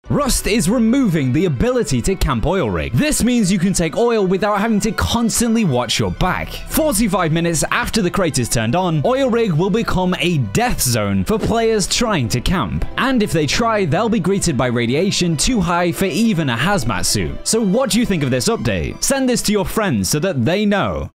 Rust is removing the ability to camp oil rig. This means you can take oil without having to constantly watch your back. 45 minutes after the crate is turned on, oil rig will become a death zone for players trying to camp. And if they try, they'll be greeted by radiation too high for even a hazmat suit. So what do you think of this update? Send this to your friends so that they know.